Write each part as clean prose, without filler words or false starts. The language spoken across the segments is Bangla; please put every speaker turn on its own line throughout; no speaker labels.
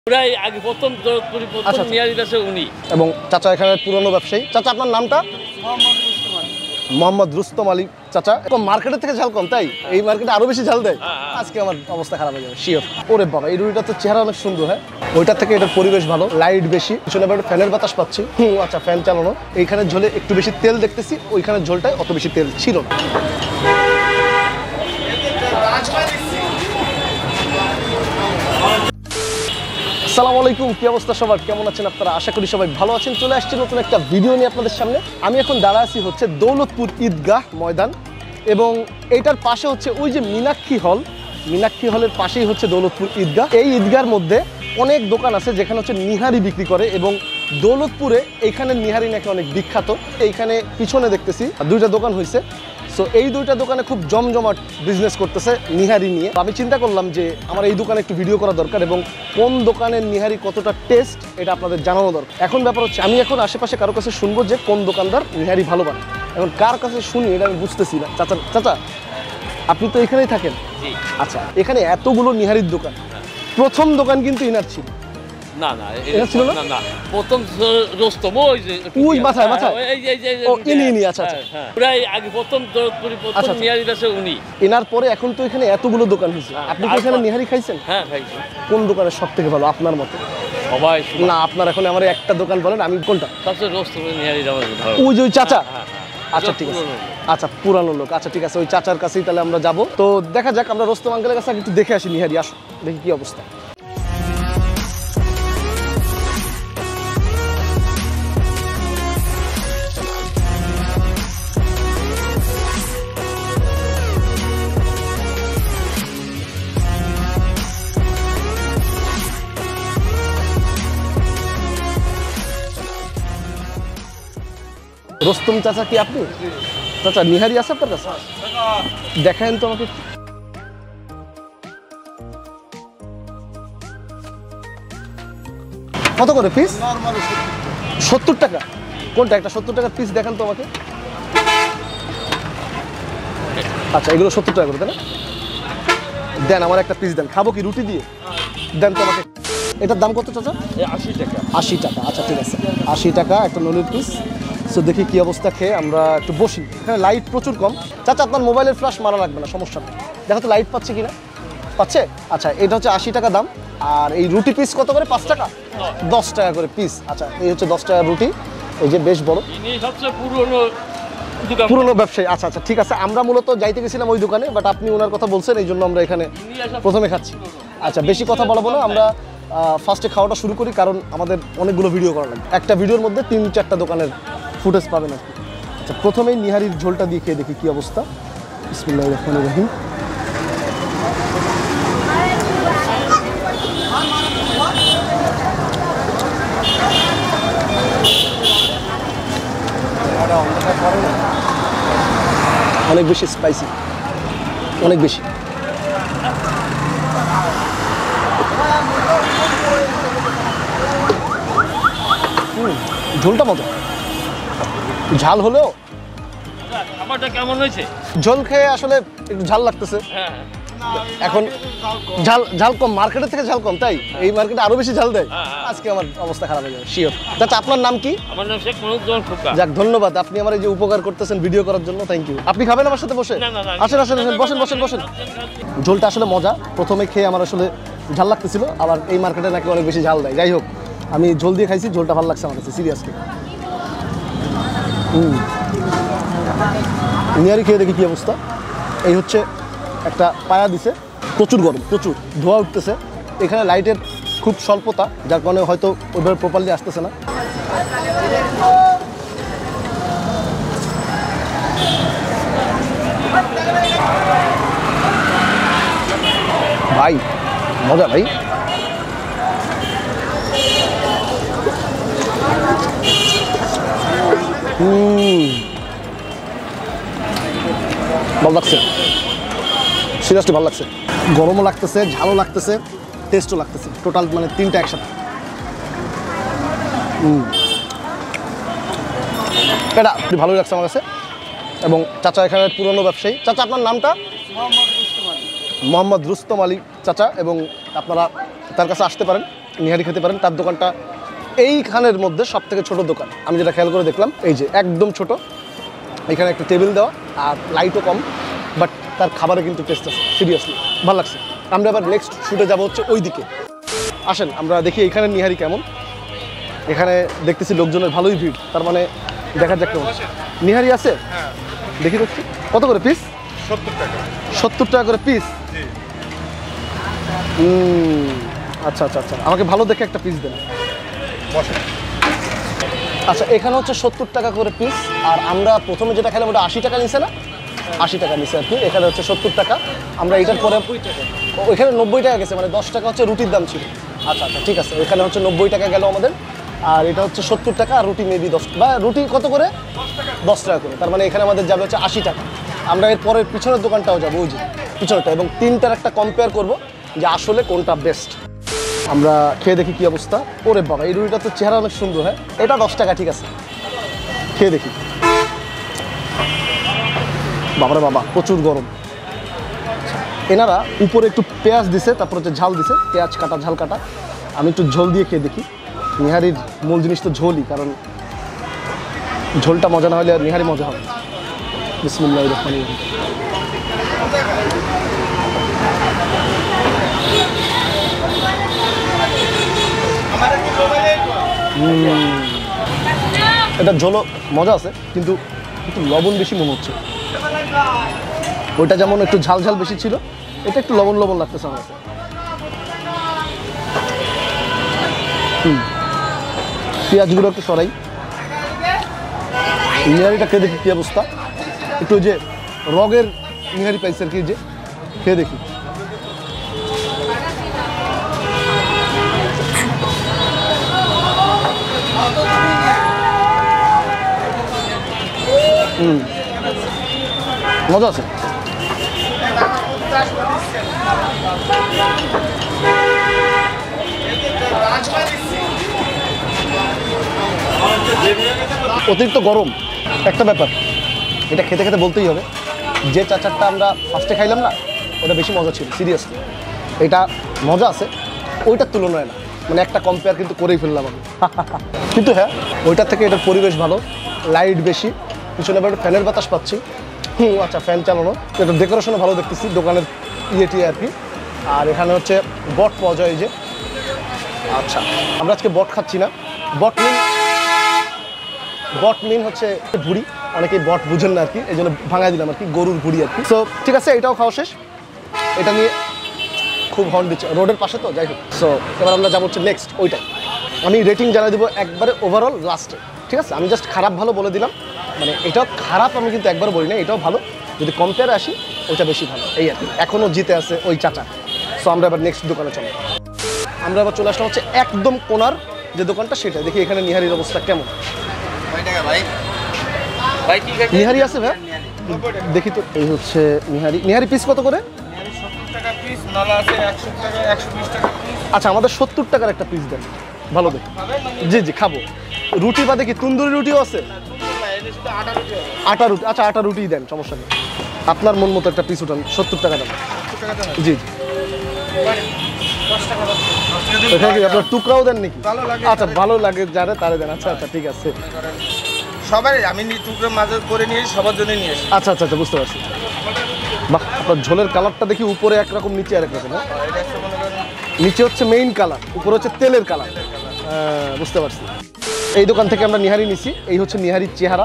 পুরাই আগে প্রথম নিয়ারি আছে উনি
এবং চাচা এখানে পুরনো ব্যবসায়ী। চাচা আপনার নামটা? মোহাম্মদ রুস্তম আলী। চাচা মার্কেটের থেকে ঝাল কম, তাই এই মার্কেটে আরো বেশি ঝাল দেয়। আজকে আমার অবস্থা খারাপ হয়ে যাবে শিওর। ওরে বাবা, এই রুটিটা তো চেহারা অনেক সুন্দর। হ্যাঁ, ওইটার থেকে এটার পরিবেশ ভালো, লাইট বেশি, পিছনে আবার ফ্যানের বাতাস পাচ্ছি। আচ্ছা, ফ্যান চালানো। এইখানে ঝোলে একটু বেশি তেল দেখতেছি, ওইখানে ঝোলটায় অত বেশি তেল ছিল না। আসসালামু আলাইকুম, কি অবস্থা সবার, কেমন আছেন আপনারা? আশা করি সবাই ভালো আছেন। চলে আসছি নতুন একটা ভিডিও নিয়ে আপনাদের সামনে। আমি এখন দাঁড়া আছি হচ্ছে দৌলতপুর ঈদগাহ ময়দান, এবং এইটার পাশে হচ্ছে ওই যে মীনাক্ষী হল, মীনাক্ষী হলের পাশেই হচ্ছে দৌলতপুর ঈদগাহ। এই ঈদগাহর মধ্যে অনেক দোকান আছে যেখানে হচ্ছে নিহারি বিক্রি করে, এবং দৌলতপুরে এইখানে নিহারি নাকি অনেক বিখ্যাত। এইখানে পিছনে দেখতেছি দুইটা দোকান হয়েছে। সো এই দুইটা দোকানে খুব জমজমাট বিজনেস করতেছে নিহারি নিয়ে। আমি চিন্তা করলাম যে আমার এই দোকানে একটু ভিডিও করা দরকার, এবং কোন দোকানের নিহারি কতটা টেস্ট এটা আপনাদের জানানো দরকার। এখন ব্যাপার হচ্ছে আমি এখন আশেপাশে কারো কাছে শুনবো যে কোন দোকানদার নিহারি ভালো বানায়। এখন কার কাছে শুনি এটা আমি বুঝতেছি না। চাচা আপনি তো এখানেই থাকেন? আচ্ছা, এখানে এতগুলো নিহারির দোকান, প্রথম দোকান কিন্তু ইনার ছিল?
না না, এটা ছিল না। না, প্রথম রোস্তম ওই মাথায়
ইনি। আচ্ছা,
পুরাই আগে প্রথম নিহারি আছে উনি।
এনার পরে এখন তো এখানে এতগুলো দোকান হয়েছে। আপনি কি এখানে নিহারি খাইছেন?
হ্যাঁ, খাইছি।
কোন দোকানের সব থেকে ভালো আপনার মতে?
সবাই
না, আপনার এখন আমার একটা দোকান বলেন, আমি কোনটা?
সবচেয়ে রোস্তমের নিহারি ভালো।
ওই যে ওই চাচা? আচ্ছা ঠিক আছে, আচ্ছা পুরানো লোক। আচ্ছা ঠিক আছে, ওই চাচার কাছেই তাহলে আমরা যাবো। তো দেখা যাক, আমরা রোস্তম আঙ্কেলের কাছে একটু দেখে আসি নিহারি। আসো দেখি কি অবস্থা। রোস্তম চাচা কি আপনি? চাচা নিহারি আছে আপনার কাছে? দেখায়েন তো আমাকে। কত করে পিস? 70 টাকা। কোনটা? একটা 70 টাকার পিস দেখান তো আমাকে। আচ্ছা, এগুলো 70 টাকা করে তাই না? দেন আমার একটা পিস দেন। খাবো কি রুটি দিয়ে? দেন তো আমাকে। এটার দাম কত চাচা?
80 টাকা।
80 টাকা। আচ্ছা ঠিক আছে, 80 টাকা একটা নলির পিস। সো দেখি কি অবস্থা, খেয়ে আমরা একটু বসি। এখানে লাইট প্রচুর কম। চাচা আপনার মোবাইলের ফ্ল্যাশ মারা লাগবে না, সমস্যা নেই। দেখো তো লাইট পাচ্ছে কিনা। পাচ্ছে? আচ্ছা, এটা হচ্ছে 80 টাকা দাম। আর এই রুটি পিস কত করে? 5 টাকা? 10 টাকা করে পিস। আচ্ছা, এই হচ্ছে 10 টাকার রুটি। এই যে বেশ বড়,
সবচেয়ে
পুরনো ব্যবসায়ী। আচ্ছা আচ্ছা ঠিক আছে, আমরা মূলত যাইতে গেছিলাম ওই দোকানে, বাট আপনি ওনার কথা বলছেন, এই জন্য আমরা এখানে প্রথমে খাচ্ছি। আচ্ছা, বেশি কথা বলবো না, আমরা ফার্স্টে খাওয়াটা শুরু করি, কারণ আমাদের অনেকগুলো ভিডিও করা লাগবে। একটা ভিডিওর মধ্যে 3-4টা দোকানের ফুটেজ পাবেন আর কি। আচ্ছা, প্রথমেই নিহারির ঝোলটা দিয়ে খেয়ে দেখি কি অবস্থা। বিসমিল্লাহির রহমানির রহিম। অনেক বেশি স্পাইসি, অনেক বেশি। ঝোলটা মতো ঝাল হলেও
খাবারটা কেমন হয়েছে?
ঝোল খেয়ে আসলে একটু ঝাল লাগতেছে। এখন ঝাল কম, মার্কেটের থেকে ঝাল কম, তাই এই মার্কেটে আরো বেশি ঝাল দেয়। আজকে আমার অবস্থা খারাপ হয়ে যাবে শিওর। চাচা আপনার নাম কি?
আমার নাম শেখ মনিরুজ্জামান খোকা।
যাক, ধন্যবাদ, আপনি আমার এই যে উপকার করতেছেন ভিডিও করার জন্য, থ্যাংক ইউ। আপনি খাবেন আমার সাথে বসে? আসেন আসেন, বসেন বসেন বসেন। ঝোলটা আসলে মজা। প্রথমে খেয়ে আমার আসলে ঝাল লাগতেছিল, আবার এই মার্কেটে নাকি অনেক বেশি ঝাল দেয়। যাই হোক, আমি ঝোল দিয়ে খাইছি, ঝোলটা ভালো লাগছে আমার কাছে সিরিয়াসলি। নিহারি খেয়ে দেখি কি অবস্থা। এই হচ্ছে একটা পায়া দিছে, প্রচুর গরম, প্রচুর ধোয়া উঠতেছে। এখানে লাইটের খুব স্বল্পতা, যার কারণে হয়তো ওইভাবে প্রপারলি আসতেছে না। ভাই মজা ভাই। ভালো লাগছে, সিরিয়াসলি ভালো লাগছে। গরমও লাগতেছে, ঝালও লাগতেছে, টেস্টও লাগতেছে, টোটাল মানে তিনটা একসাথে। এটা ভালোই লাগছে আমার কাছে। এবং চাচা এখানে পুরনো ব্যবসায়ী। চাচা আপনার নামটা? মোহাম্মদ রুস্তম আলী চাচা, এবং আপনারা তার কাছে আসতে পারেন। নিহারি খেতে পারেন। তার দোকানটা এইখানের মধ্যে সব থেকে ছোটো দোকান, আমি যেটা খেয়াল করে দেখলাম। এই যে একদম ছোট, এখানে একটা টেবিল দেওয়া আর লাইটও কম, বাট তার খাবারে কিন্তু টেস্ট আছে, সিরিয়াসলি ভালো লাগছে। আমরা আবার নেক্সট শুটে যাবো হচ্ছে ওই দিকে। আসেন আমরা দেখি এইখানে নিহারি কেমন। এখানে দেখতেছি লোকজনের ভালোই ভিড়, তার মানে দেখা যাক কেমন নিহারি আছে। দেখি দেখছি কত করে পিস?
70 টাকা।
70 টাকা করে পিস। আচ্ছা আচ্ছা আচ্ছা, আমাকে ভালো দেখে একটা পিস দেন। আচ্ছা, এখানে হচ্ছে 70 টাকা করে পিস, আর আমরা প্রথমে যেটা খেলাম ওটা 80 টাকা নিছে না? 80 টাকা নিছে আর কি। এখানে হচ্ছে 70 টাকা। আমরা এটার পরে ওইখানে 90 টাকা গেছে, মানে 10 টাকা হচ্ছে রুটির দাম ছিল। আচ্ছা আচ্ছা ঠিক আছে, ওইখানে হচ্ছে 90 টাকা গেল আমাদের, আর এটা হচ্ছে 70 টাকা, আর রুটি মেবি 10, বা রুটি কত করে? 10 টাকা করে। তার মানে এখানে আমাদের যাবে হচ্ছে 80 টাকা। আমরা এর পরের পিছনের দোকানটাও যাবো, ওই যে পিছনটা, এবং তিনটার একটা কম্পেয়ার করব যে আসলে কোনটা বেস্ট। আমরা খেয়ে দেখি কি অবস্থা। ওরে বাবা, এই রুটিটা তো চেহারা অনেক সুন্দর। হ্যাঁ, এটা 10 টাকা, ঠিক আছে, খেয়ে দেখি। বাবারে বাবা, প্রচুর গরম। এনারা উপরে একটু পেঁয়াজ দিছে, তারপর হচ্ছে ঝাল দিছে, পেঁয়াজ কাটা ঝাল কাটা। আমি একটু ঝোল দিয়ে খেয়ে দেখি। নিহারির মূল জিনিস তো ঝোলই, কারণ ঝোলটা মজা না হলে আর নিহারি মজা হবে। বিসমিল্লাহির রহমানির রহিম। এটা ঝোলও মজা আছে, কিন্তু একটু লবণ বেশি মনে হচ্ছে। ওইটা যেমন একটু ঝাল ঝাল বেশি ছিল, এটা একটু লবণ লবণ লাগতেছে আমার কাছে। পেঁয়াজগুলো একটু সরাই। নিহারিটা খেয়ে দেখি কি অবস্থা। একটু যে রগের নিহারি পাইছে আর কি, যে খেয়ে দেখি। মজা আছে। অতিরিক্ত গরম একটা ব্যাপার, এটা খেতে খেতে বলতেই হবে, যে চাচারটা আমরা ফার্স্টে খাইলাম না, ওটা বেশি মজা ছিল সিরিয়াসলি। এটা মজা আছে, ওইটার তুলনায় না, মানে একটা কম্পেয়ার কিন্তু করেই ফেললাম আমি। কিন্তু হ্যাঁ, ওইটার থেকে এটার পরিবেশ ভালো, লাইট বেশি, পিছনে আবার ফ্যানের বাতাস পাচ্ছি। আচ্ছা, ফ্যান চালানো, এটা ডেকোরেশনও ভালো দেখতেছি, দোকানের ইয়েটি আর কি। আর এখানে হচ্ছে বট পাওয়া যায়, এই যে। আচ্ছা, আমরা আজকে বট খাচ্ছি না। বট মিন হচ্ছে ভুড়ি, অনেকেই বট বুঝেন না আর কি, এই জন্য ভাঙাই দিলাম আর কি, গরুর ভুড়ি আর কি। সো ঠিক আছে, এটাও খাওয়া শেষ। এটা নিয়ে খুব হর্ন দিচ্ছে, রোডের পাশে তো, যাই হোক। সো এবার আমরা যাবো হচ্ছে নেক্সট ওইটাই। আমি রেটিং জানাই দেবো একবারে ওভারঅল লাস্টে, ঠিক আছে? আমি জাস্ট খারাপ ভালো বলে দিলাম, মানে এটাও খারাপ আমি কিন্তু একবার বলি না, এটাও ভালো। যদি কম্পেয়ারে আসি, ওইটা বেশি ভালো, এই আর কি। এখনও জিতে আছে ওই চাচা। সো আমরা এবার নেক্সট দোকানে চলো। আমরা এবার চলে আসলাম হচ্ছে একদম কোনার যে দোকানটা, সেটা দেখি এখানে নিহারির অবস্থা কেমন। নিহারি আছে ভাই? দেখি তো। এই হচ্ছে নিহারি। নিহারি পিস কত করে? আচ্ছা, আমাদের 70 টাকার একটা পিস দেন, ভালো দেখ। জি জি, খাবো। রুটি বাদে কি তন্দুরি রুটিও আছে? আটা রুটি, আচ্ছা আটা রুটিই দেন, সমস্যা নেই। আপনার মন মতো একটা পিস উঠান, 70 টাকা দাম। জি জি। এখানে কি আপনার টুকরাও দেন নাকি? আচ্ছা, ভালো লাগে যারা তারা দেন। আচ্ছা আচ্ছা, ঠিক আছে।
সবাই আমি টুকরো মাঝে করে নিয়ে সবার জন্য নিয়ে আসি।
আচ্ছা আচ্ছা আচ্ছা, বুঝতে পারছি। বাহ, আপনার ঝোলের কালারটা দেখি উপরে একরকম, নিচে আরেক রকম। নিচে হচ্ছে মেইন কালার, উপরে হচ্ছে তেলের কালার। বুঝতে পারছি। এই দোকান থেকে আমরা নিহারি নিছি। এই হচ্ছে নিহারির চেহারা।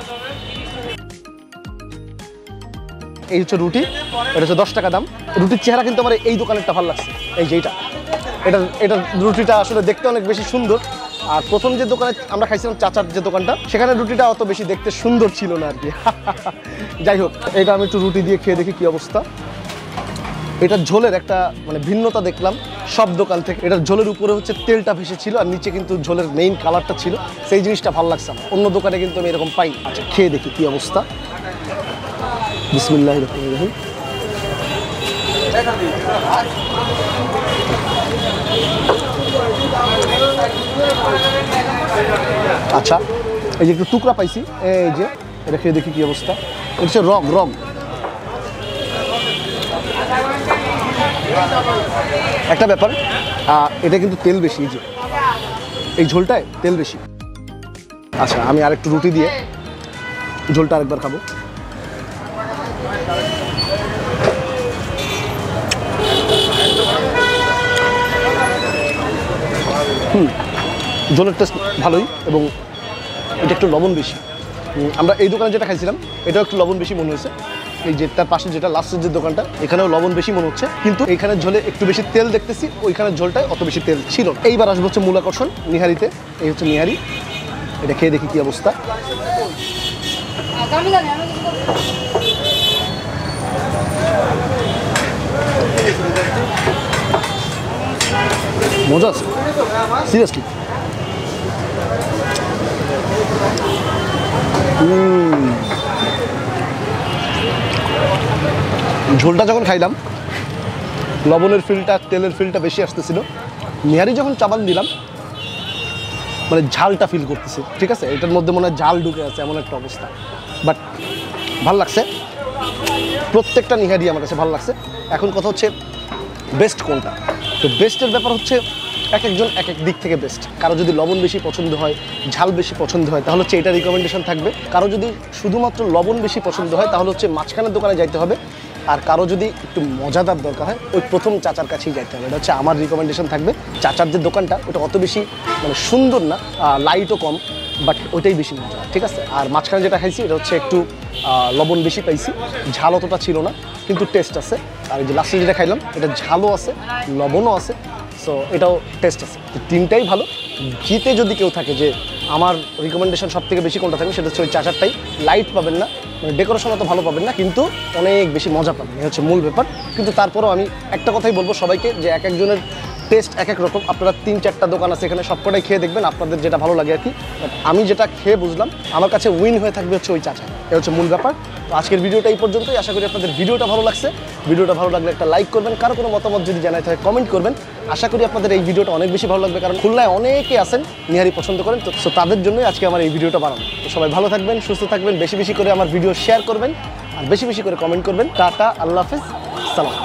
এই হচ্ছে রুটি, এটা হচ্ছে 10 টাকা দাম। রুটির চেহারা কিন্তু আমার এই দোকানেরটা ভালো লাগছে, এই যে এটা রুটিটা আসলে দেখতে অনেক বেশি সুন্দর। আর প্রথম যে দোকানে আমরা খাইছিলাম, চাচার যে দোকানটা, সেখানে রুটিটা অত বেশি দেখতে সুন্দর ছিল না আর কি। যাই হোক, এটা আমি একটু রুটি দিয়ে খেয়ে দেখি কি অবস্থা। এটার ঝোলের একটা মানে ভিন্নতা দেখলাম সব দোকান থেকে। এটার ঝোলের উপরে হচ্ছে তেলটা ভেসে ছিল, আর নিচে কিন্তু ঝোলের মেইন কালারটা ছিল। সেই জিনিসটা ভালো লাগছে আমার, অন্য দোকানে কিন্তু আমি এরকম পাই। আচ্ছা, খেয়ে দেখি কি অবস্থা। বিসমিল্লাহির রহমানির রহিম। আচ্ছা, এই যে একটু টুকরা পাইছি, এই যে এটা খেয়ে দেখি কি অবস্থা। এটা হচ্ছে রগ। একটা ব্যাপার, এটা কিন্তু তেল বেশি, এই যে এই ঝোলটায় তেল বেশি। আচ্ছা আমি আরেকটু রুটি দিয়ে ঝোলটা আরেকবার খাবো। ঝোলের টেস্ট ভালোই এবং এটা একটু লবণ বেশি। আমরা এই দোকানে যেটা খাইছিলাম এটাও একটু লবণ বেশি মনে হয়েছে। এই যে তার পাশে যেটা লাস্টের যে দোকানটা এখানেও লবণ বেশি মনে হচ্ছে, কিন্তু এইখানের ঝোলে একটু বেশি তেল দেখতেছি, ওইখানের ঝোলটায় অত বেশি তেল ছিল না। এইবার আসবো হচ্ছে মূল আকর্ষণ নিহারিতে। এই হচ্ছে নিহারি, এটা খেয়ে দেখি কি অবস্থা। মজা আছে সিরিয়াসলি। ঝোলটা যখন খাইলাম লবণের ফিলটা তেলের ফিলটা বেশি আসতেছিল। নিহারি যখন চাবান দিলাম মানে ঝালটা ফিল করতেছি, ঠিক আছে, এটার মধ্যে মনে হয় ঝাল ঢুকে আছে এমন একটা অবস্থা। বাট ভাল লাগছে, প্রত্যেকটা নিহারি আমার কাছে ভালো লাগছে। এখন কথা হচ্ছে বেস্ট কোনটা। তো বেস্টের ব্যাপার হচ্ছে এক একজন এক এক দিক থেকে বেস্ট। কারো যদি লবণ বেশি পছন্দ হয়, ঝাল বেশি পছন্দ হয়, তাহলে হচ্ছে এটা রিকমেন্ডেশন থাকবে। কারো যদি শুধুমাত্র লবণ বেশি পছন্দ হয় তাহলে হচ্ছে মাঝখানের দোকানে যাইতে হবে। আর কারো যদি একটু মজাদার দরকার হয় ওই প্রথম চাচার কাছেই যাইতে হবে। এটা হচ্ছে আমার রিকমেন্ডেশন থাকবে। চাচার যে দোকানটা ওটা অত বেশি মানে সুন্দর না, লাইটও কম, বাট ওইটাই বেশি মজা, ঠিক আছে। আর মাঝখানে যেটা খাইছি এটা হচ্ছে একটু লবণ বেশি পাইছি, ঝাল অতটা ছিল না, কিন্তু টেস্ট আছে। আর এই যে লাস্টে যেটা খাইলাম এটা ঝালও আছে, লবণও আছে, সো এটাও টেস্ট আছে। তো তিনটাই ভালো। জিতে যদি কেউ থাকে যে আমার রিকমেন্ডেশন সব থেকে বেশি কোনটা থাকবে সেটা হচ্ছে ওই চাচারটাই। লাইট পাবেন না, মানে ডেকোরেশন অত ভালো পাবেন না, কিন্তু অনেক বেশি মজা পাবেন, এই হচ্ছে মূল ব্যাপার। কিন্তু তারপরেও আমি একটা কথাই বলবো সবাইকে যে এক একজনের টেস্ট এক এক রকম। আপনারা 3-4টা দোকান আছে এখানে, সবকটাই খেয়ে দেখবেন আপনাদের যেটা ভালো লাগে আর কি। বাট আমি যেটা খেয়ে বুঝলাম আমার কাছে উইন হয়ে থাকবে হচ্ছে ওই চাচা, এ হচ্ছে মূল ব্যাপার। তো আজকের ভিডিওটা এই পর্যন্তই। আশা করি আপনাদের ভিডিওটা ভালো লাগছে। ভিডিওটা ভালো লাগলে একটা লাইক করবেন, কারো কোনো মতামত যদি জানাই থাকে কমেন্ট করবেন। আশা করি আপনাদের এই ভিডিওটা অনেক বেশি ভালো লাগবে, কারণ খুলনায় অনেকে আছেন নিহারি পছন্দ করেন, তো তাদের জন্যই আজকে আমার এই ভিডিওটা বানানো। তো সবাই ভালো থাকবেন, সুস্থ থাকবেন, বেশি বেশি করে আমার ভিডিও শেয়ার করবেন আর বেশি বেশি করে কমেন্ট করবেন। টাটা, আল্লাহ হাফেজ, সালাম।